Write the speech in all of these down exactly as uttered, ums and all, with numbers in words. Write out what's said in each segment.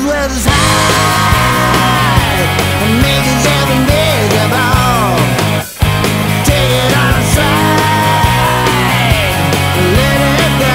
smiles with his hide and make himself invisible. Take it on a stride, let it go.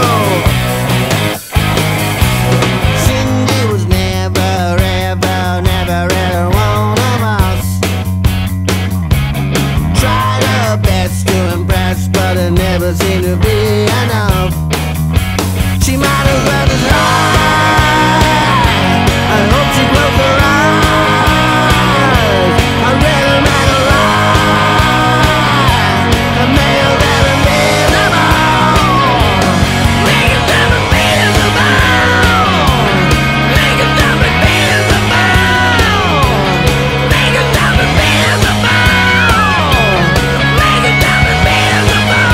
Cindy was never, ever, never, ever one of us. Tried her best to impress, but it never seemed to be enough. She might as well just hide. I hope she closed her eyes. I really make her lie and make her that invisible. Make her that invisible. Make her that invisible. Make her that invisible. Make her that invisible.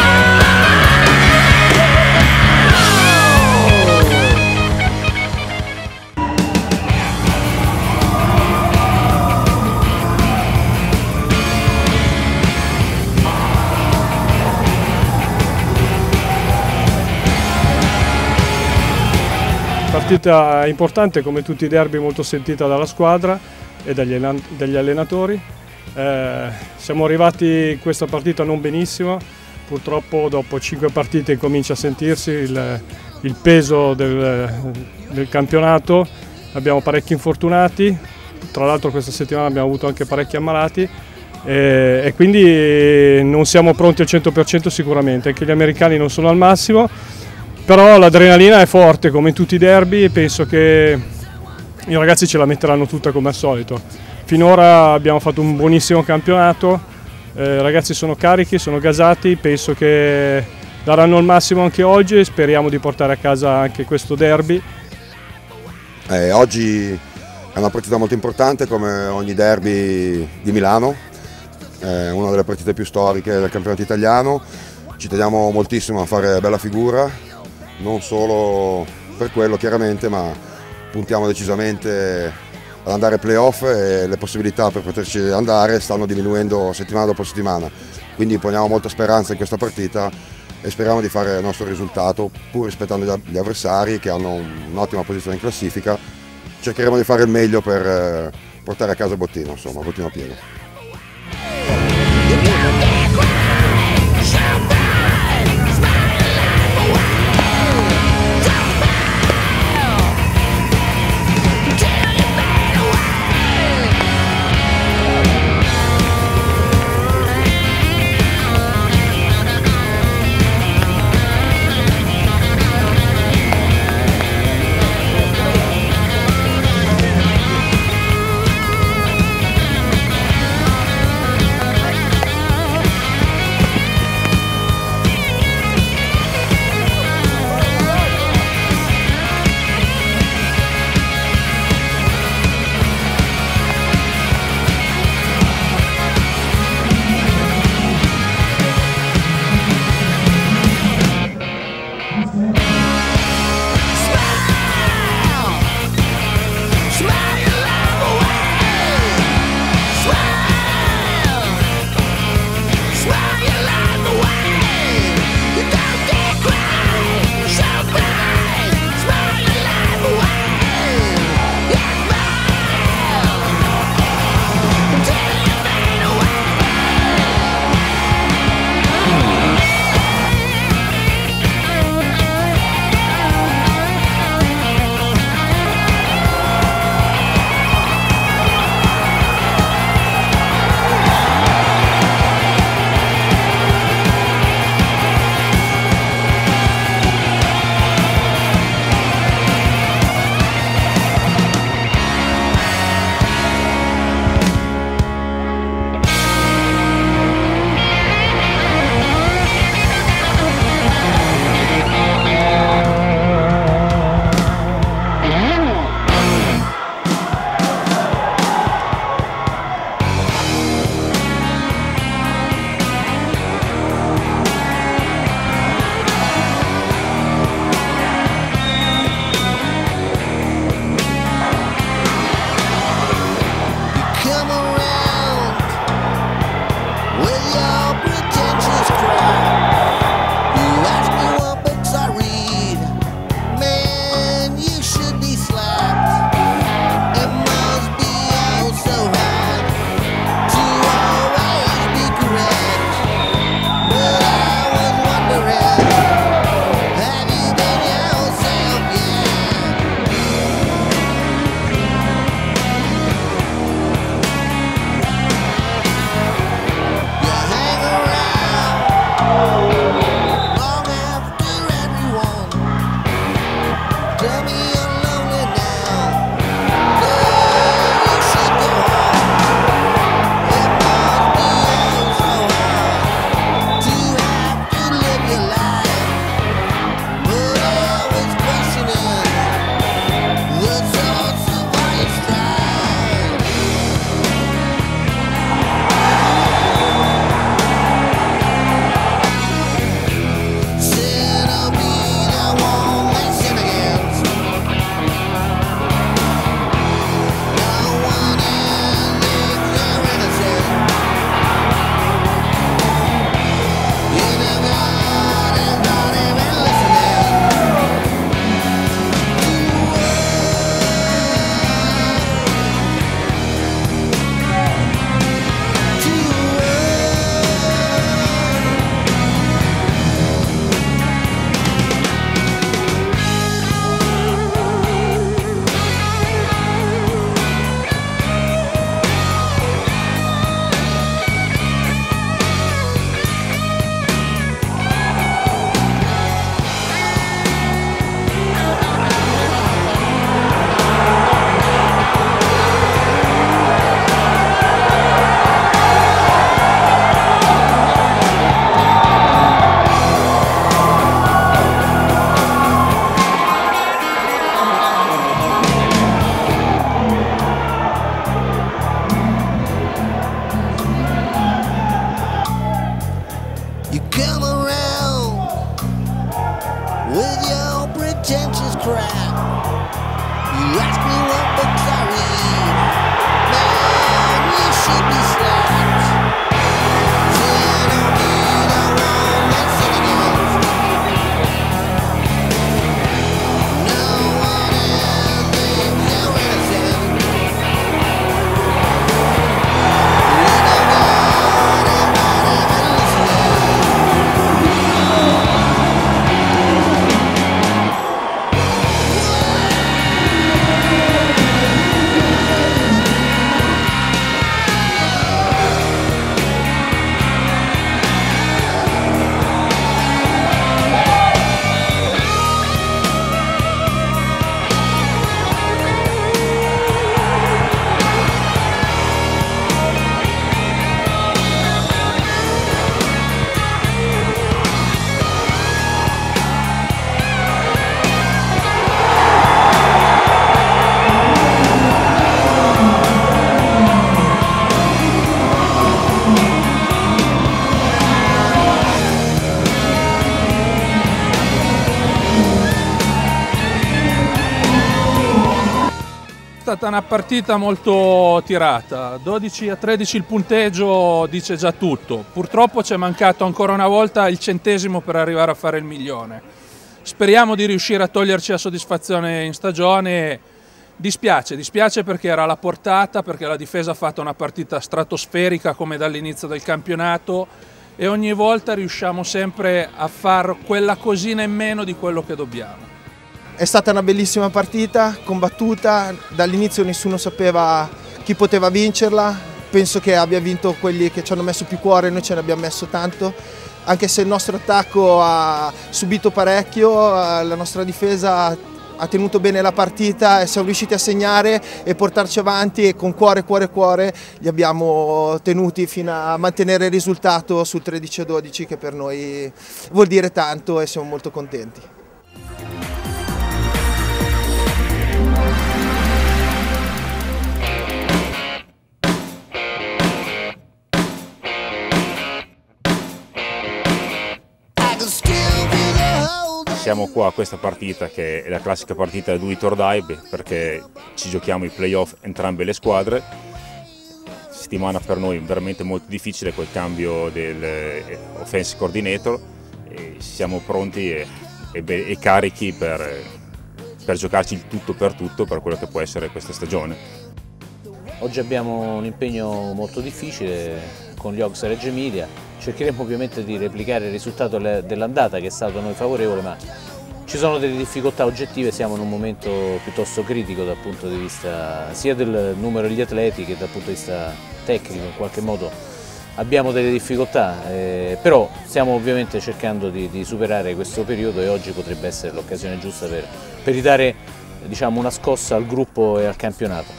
Partita importante, come tutti i derby, molto sentita dalla squadra e dagli, dagli allenatori. Eh, siamo arrivati in questa partita non benissimo, purtroppo dopo cinque partite comincia a sentirsi il, il peso del, del campionato. Abbiamo parecchi infortunati, tra l'altro questa settimana abbiamo avuto anche parecchi ammalati e, e quindi non siamo pronti al cento per cento sicuramente, anche gli americani non sono al massimo. Però l'adrenalina è forte come in tutti i derby e penso che i ragazzi ce la metteranno tutta come al solito. Finora abbiamo fatto un buonissimo campionato, eh, i ragazzi sono carichi, sono gasati, penso che daranno il massimo anche oggi e speriamo di portare a casa anche questo derby. Eh, oggi è una partita molto importante come ogni derby di Milano, è una delle partite più storiche del campionato italiano, ci teniamo moltissimo a fare bella figura. Non solo per quello chiaramente, ma puntiamo decisamente ad andare ai playoff e le possibilità per poterci andare stanno diminuendo settimana dopo settimana. Quindi poniamo molta speranza in questa partita e speriamo di fare il nostro risultato, pur rispettando gli avversari che hanno un'ottima posizione in classifica. Cercheremo di fare il meglio per portare a casa il bottino, insomma, bottino pieno. You come around with your pretentious crap. You ask me what books I read. Man, you should be slapped. So you don't need a romance again. No one else is your innocent. You don't got anybody but listening. È stata una partita molto tirata, dodici a tredici il punteggio dice già tutto. Purtroppo ci è mancato ancora una volta il centesimo per arrivare a fare il milione. Speriamo di riuscire a toglierci la soddisfazione in stagione. Dispiace, dispiace perché era alla portata, perché la difesa ha fatto una partita stratosferica come dall'inizio del campionato e ogni volta riusciamo sempre a far quella cosina in meno di quello che dobbiamo. È stata una bellissima partita, combattuta, dall'inizio nessuno sapeva chi poteva vincerla, penso che abbia vinto quelli che ci hanno messo più cuore, noi ce ne abbiamo messo tanto, anche se il nostro attacco ha subito parecchio, la nostra difesa ha tenuto bene la partita e siamo riusciti a segnare e portarci avanti e con cuore, cuore, cuore li abbiamo tenuti fino a mantenere il risultato sul tredici a dodici che per noi vuol dire tanto e siamo molto contenti. Siamo qua a questa partita che è la classica partita del do it or die perché ci giochiamo i playoff entrambe le squadre. Settimana per noi veramente molto difficile col cambio dell'offensive coordinator e siamo pronti e, e, e carichi per, per giocarci il tutto per tutto per quello che può essere questa stagione. Oggi abbiamo un impegno molto difficile con gli Hogs Reggio Emilia. Cercheremo ovviamente di replicare il risultato dell'andata che è stato a noi favorevole, ma ci sono delle difficoltà oggettive, siamo in un momento piuttosto critico dal punto di vista sia del numero degli atleti che dal punto di vista tecnico, in qualche modo abbiamo delle difficoltà, eh, però stiamo ovviamente cercando di, di superare questo periodo e oggi potrebbe essere l'occasione giusta per, per ridare, diciamo, una scossa al gruppo e al campionato.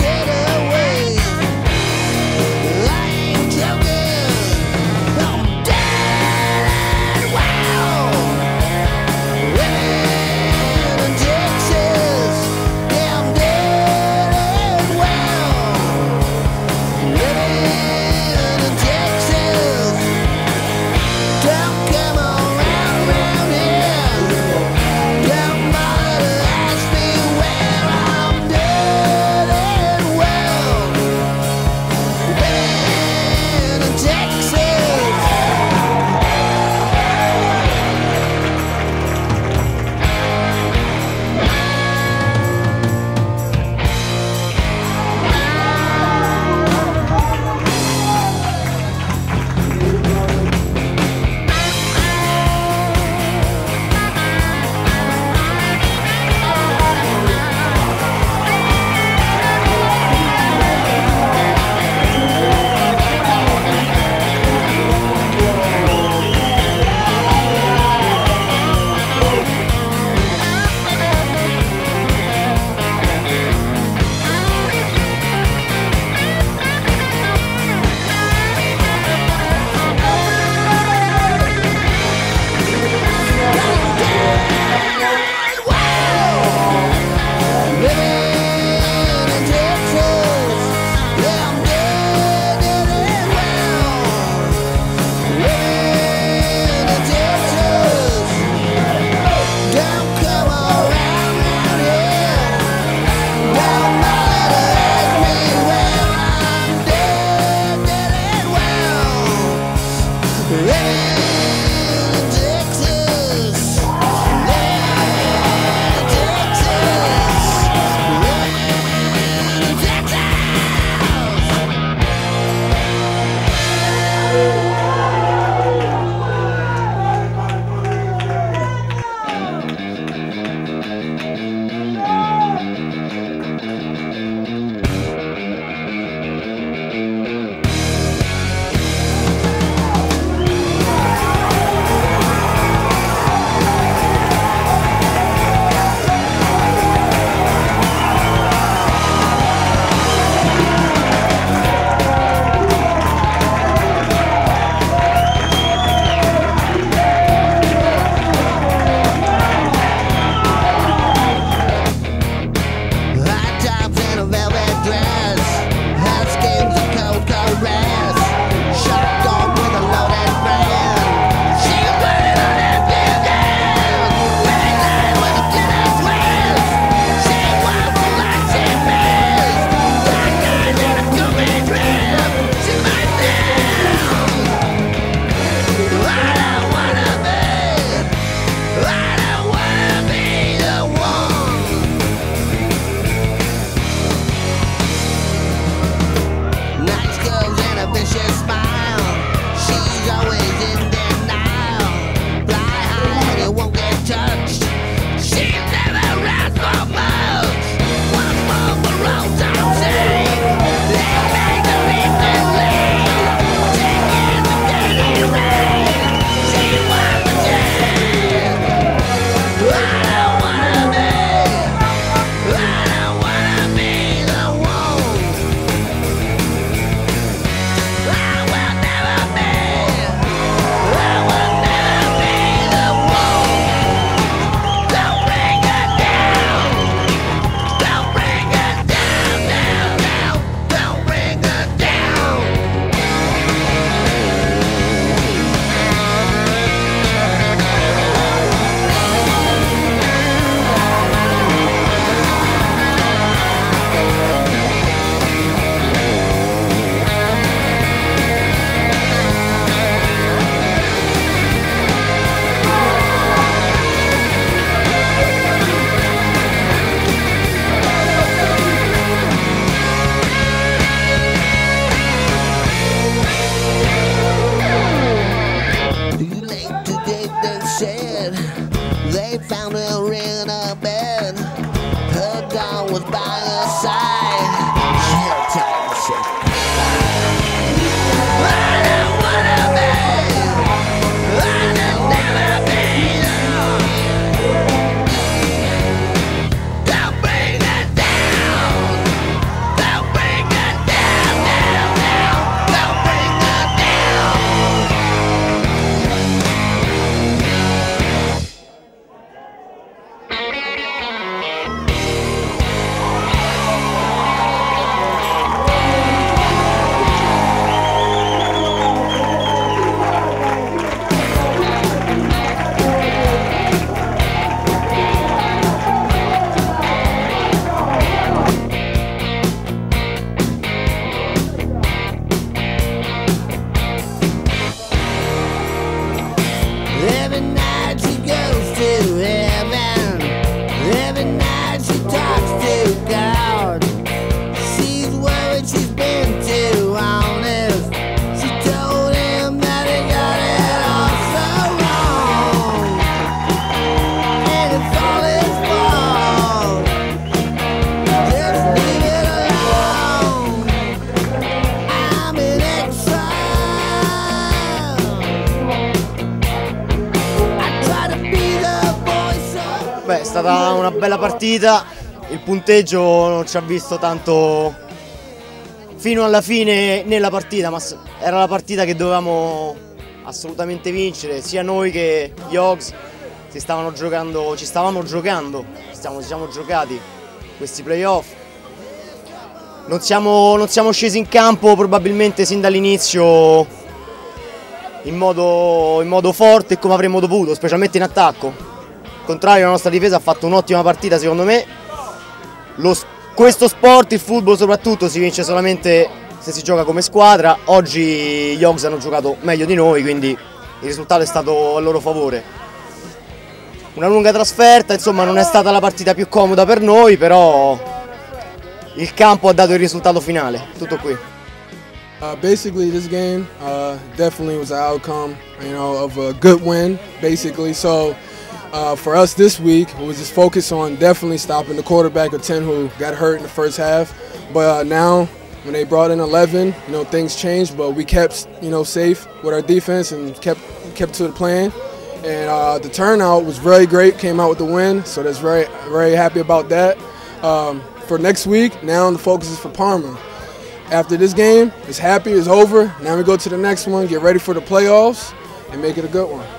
Down. Dawn was by your side. Shell time, shell. I don't wanna be. I don't never be. Don't bring us down. Don't bring us down, down, down. Don't bring us down. Every night she goes to heaven. Every night she talks to God. She's worried she's been too honest. She told him that he got it all so wrong. And it's all his fault. Just leave it alone. I'm in exile. Beh, è stata una bella partita, il punteggio non ci ha visto tanto fino alla fine nella partita, ma era la partita che dovevamo assolutamente vincere, sia noi che gli Hogs si stavano giocando, ci stavamo giocando, ci siamo, ci siamo giocati questi playoff. Non siamo, non siamo scesi in campo probabilmente sin dall'inizio in modo, in modo forte e come avremmo dovuto, specialmente in attacco. Al contrario, la nostra difesa ha fatto un'ottima partita secondo me. Lo, questo sport, il football soprattutto, si vince solamente se si gioca come squadra. Oggi gli Hogs hanno giocato meglio di noi, quindi il risultato è stato a loro favore. Una lunga trasferta, insomma non è stata la partita più comoda per noi, però il campo ha dato il risultato finale. Tutto qui. Uh, basically, this game uh, definitely was an outcome, you know, of a good win, basically. So. Uh, for us this week, it was just focus on definitely stopping the quarterback of ten who got hurt in the first half. But uh, now, when they brought in eleven, you know, things changed. But we kept, you know, safe with our defense and kept kept to the plan. And uh, the turnout was very great. Came out with the win, so that's very very happy about that. Um, for next week, now the focus is for Parma. After this game, it's happy, it's over. Now we go to the next one, get ready for the playoffs, and make it a good one.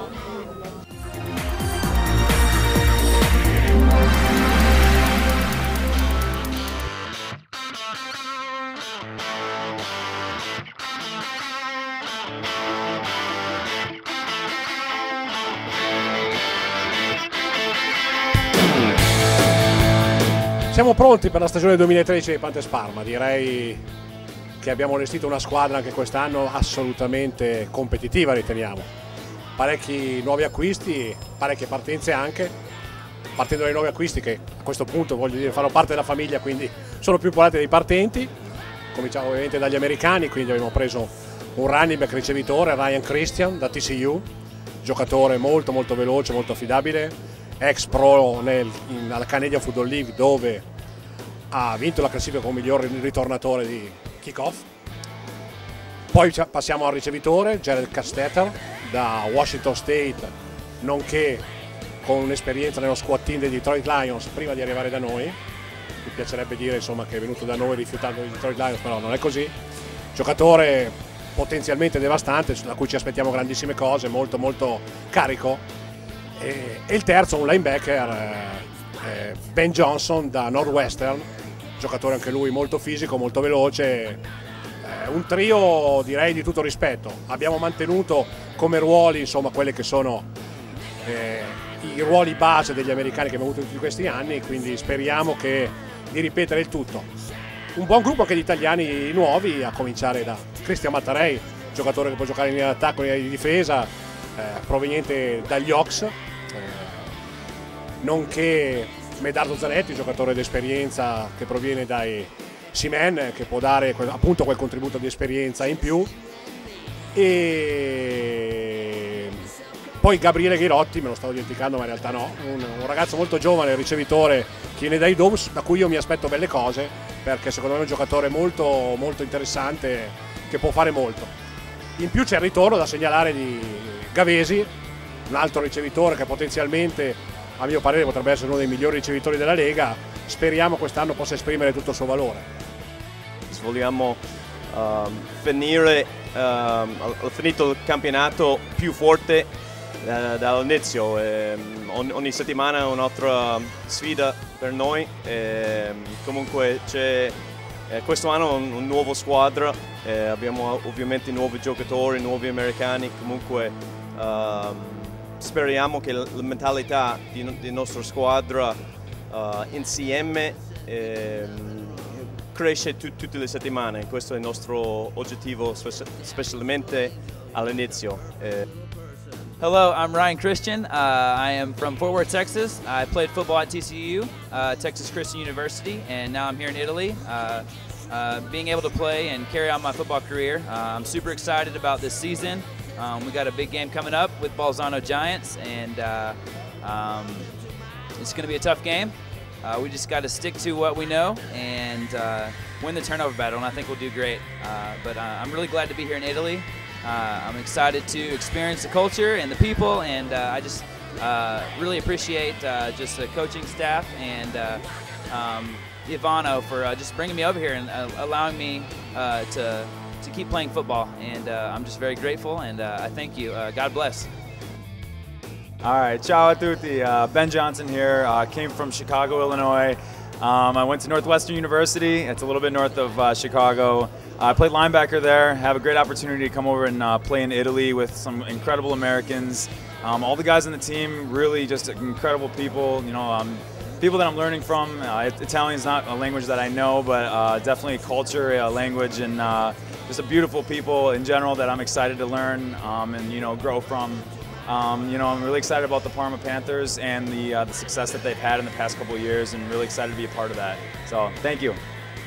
Siamo pronti per la stagione duemilatredici dei Panthers Parma, direi che abbiamo allestito una squadra anche quest'anno assolutamente competitiva, riteniamo. Parecchi nuovi acquisti, parecchie partenze anche, partendo dai nuovi acquisti che a questo punto voglio dire fanno parte della famiglia, quindi sono più importanti dei partenti. Cominciamo ovviamente dagli americani, quindi abbiamo preso un running back ricevitore, Ryan Christian da T C U, giocatore molto molto veloce, molto affidabile, ex pro nel, in, alla Canadian Football League dove ha vinto la classifica come miglior ritornatore di kickoff. Poi passiamo al ricevitore Jared Castetter da Washington State, nonché con un'esperienza nello squad team dei Detroit Lions prima di arrivare da noi. Mi piacerebbe dire insomma, che è venuto da noi rifiutando i Detroit Lions, però non è così. Giocatore potenzialmente devastante, da cui ci aspettiamo grandissime cose, molto molto carico. E, e il terzo un linebacker, eh, Ben Johnson da Northwestern, giocatore anche lui molto fisico, molto veloce, eh, un trio direi di tutto rispetto. Abbiamo mantenuto come ruoli insomma quelli che sono eh, i ruoli base degli americani che abbiamo avuto in tutti questi anni, quindi speriamo che, di ripetere il tutto. Un buon gruppo anche di italiani nuovi, a cominciare da Cristian Mattarei, giocatore che può giocare in attacco e in difesa, eh, proveniente dagli Hawks, eh, nonché Medardo Zanetti, giocatore d'esperienza che proviene dai Seamen, che può dare appunto quel contributo di esperienza in più. E poi Gabriele Ghirotti, me lo stavo dimenticando ma in realtà no, un, un ragazzo molto giovane, ricevitore che viene dai Domes, da cui io mi aspetto belle cose, perché secondo me è un giocatore molto, molto interessante che può fare molto. In più c'è il ritorno da segnalare di Gavesi, un altro ricevitore che potenzialmente a mio parere potrebbe essere uno dei migliori ricevitori della Lega. Speriamo quest'anno possa esprimere tutto il suo valore. Vogliamo um, finire, um, ho finito il campionato più forte uh, dall'inizio. Um, ogni, ogni settimana è un'altra sfida per noi. Um, comunque c'è eh, questo anno un, un nuovo squadra, eh, abbiamo ovviamente nuovi giocatori, nuovi americani. Comunque um, speriamo che la mentalità di, di nostra squadra uh, insieme eh, cresce tu, tutte le settimane. Questo è il nostro obiettivo, spe specialmente all'inizio. Eh. Hello, I'm Ryan Christian. Uh, I am from Fort Worth, Texas. I played football at T C U, uh, Texas Christian University, and now I'm here in Italy. Uh, uh, being able to play and carry on my football career, uh, I'm super excited about this season. Um, we got a big game coming up with Bolzano Giants, and uh, um, it's going to be a tough game. Uh, we just got to stick to what we know and uh, win the turnover battle, and I think we'll do great. Uh, but uh, I'm really glad to be here in Italy. Uh, I'm excited to experience the culture and the people, and uh, I just uh, really appreciate uh, just the coaching staff and uh, um, Ivano for uh, just bringing me over here and uh, allowing me uh, to to keep playing football, and uh, I'm just very grateful, and uh, I thank you. Uh, God bless. All right, ciao a tutti. Uh, Ben Johnson here. Uh, came from Chicago, Illinois. Um, I went to Northwestern University. It's a little bit north of uh, Chicago. I played linebacker there. Have a great opportunity to come over and uh, play in Italy with some incredible Americans. Um, all the guys on the team, really just incredible people. You know, um, people that I'm learning from. Uh, Italian is not a language that I know, but uh, definitely a culture, a language, and uh, just a beautiful people in general that I'm excited to learn um, and you know grow from. Um, you know, I'm really excited about the Parma Panthers and the, uh, the success that they've had in the past couple of years, and really excited to be a part of that. So, thank you.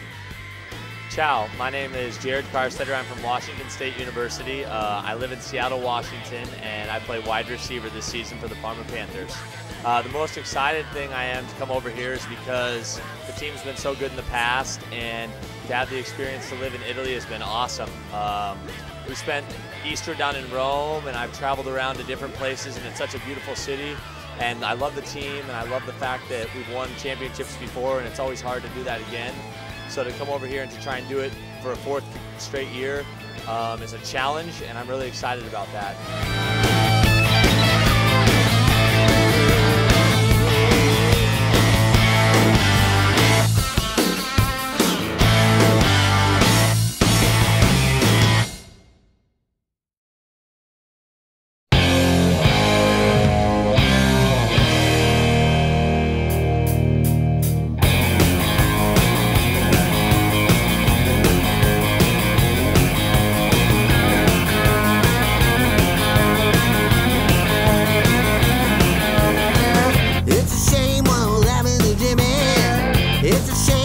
Ciao, my name is Jared Carstetter. I'm from Washington State University. Uh, I live in Seattle, Washington, and I play wide receiver this season for the Parma Panthers. Uh, the most excited thing I am to come over here is because the team's been so good in the past, and to have the experience to live in Italy has been awesome. Um, we spent Easter down in Rome, and I've traveled around to different places, and it's such a beautiful city. And I love the team, and I love the fact that we've won championships before, and it's always hard to do that again. So to come over here and to try and do it for a fourth straight year um, is a challenge, and I'm really excited about that. It's a shame what happened to Jimmy. It's a shame.